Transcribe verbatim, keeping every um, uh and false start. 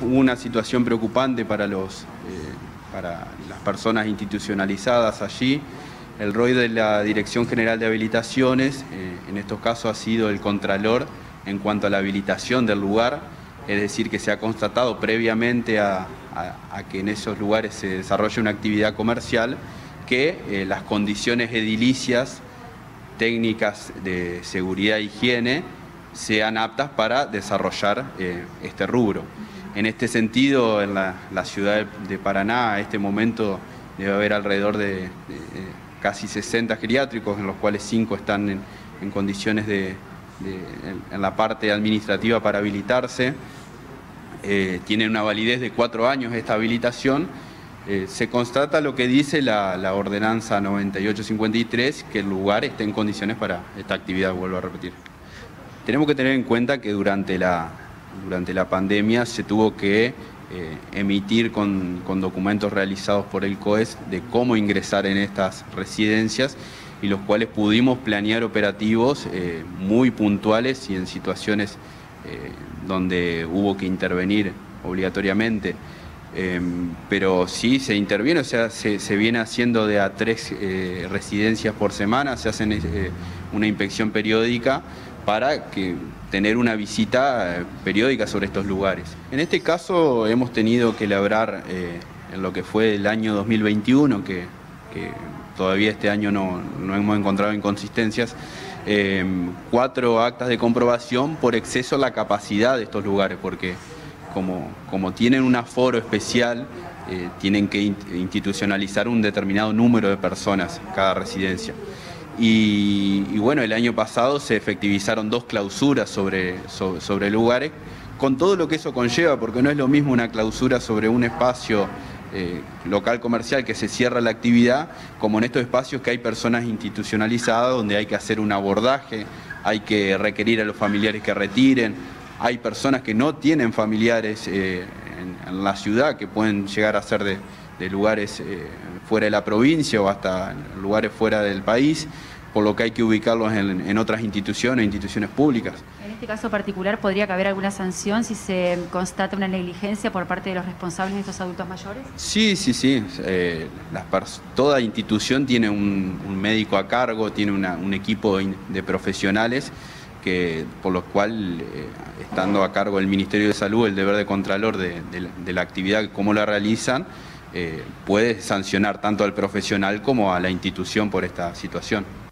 una situación preocupante para, los, eh, para las personas institucionalizadas allí. El rol de la Dirección General de Habilitaciones, eh, en estos casos ha sido el contralor en cuanto a la habilitación del lugar, es decir, que se ha constatado previamente a, a, a que en esos lugares se desarrolle una actividad comercial, que eh, las condiciones edilicias, técnicas de seguridad e higiene, sean aptas para desarrollar eh, este rubro. En este sentido, en la, la ciudad de Paraná, a este momento debe haber alrededor de, de, de casi sesenta geriátricos, en los cuales cinco están en, en condiciones de, de en, en la parte administrativa para habilitarse. Eh, tienen una validez de cuatro años esta habilitación. Eh, se constata lo que dice la, la ordenanza noventa y ocho cincuenta y tres, que el lugar esté en condiciones para esta actividad, vuelvo a repetir. Tenemos que tener en cuenta que durante la, durante la pandemia se tuvo que eh, emitir con, con documentos realizados por el C O E S de cómo ingresar en estas residencias, y los cuales pudimos planear operativos eh, muy puntuales y en situaciones eh, donde hubo que intervenir obligatoriamente. Eh, pero sí se interviene, o sea, se, se viene haciendo de a tres eh, residencias por semana, se hacen eh, una inspección periódica para que, tener una visita eh, periódica sobre estos lugares. En este caso hemos tenido que labrar eh, en lo que fue el año dos mil veintiuno, que, que todavía este año no, no hemos encontrado inconsistencias, eh, cuatro actas de comprobación por exceso a la capacidad de estos lugares, porque Como, como tienen un aforo especial, eh, tienen que institucionalizar un determinado número de personas cada residencia. Y, y bueno, el año pasado se efectivizaron dos clausuras sobre, sobre, sobre lugares, con todo lo que eso conlleva, porque no es lo mismo una clausura sobre un espacio eh, local comercial que se cierra la actividad, como en estos espacios que hay personas institucionalizadas, donde hay que hacer un abordaje, hay que requerir a los familiares que retiren. Hay personas que no tienen familiares eh, en, en la ciudad, que pueden llegar a ser de, de lugares eh, fuera de la provincia o hasta lugares fuera del país, por lo que hay que ubicarlos en, en otras instituciones, instituciones públicas. En este caso particular, ¿podría caber alguna sanción si se constata una negligencia por parte de los responsables de estos adultos mayores? Sí, sí, sí. Eh, las toda institución tiene un, un médico a cargo, tiene una, un equipo de profesionales, que, por lo cual, eh, estando a cargo del Ministerio de Salud, el deber de contralor de, de, de la actividad, cómo la realizan, eh, puede sancionar tanto al profesional como a la institución por esta situación.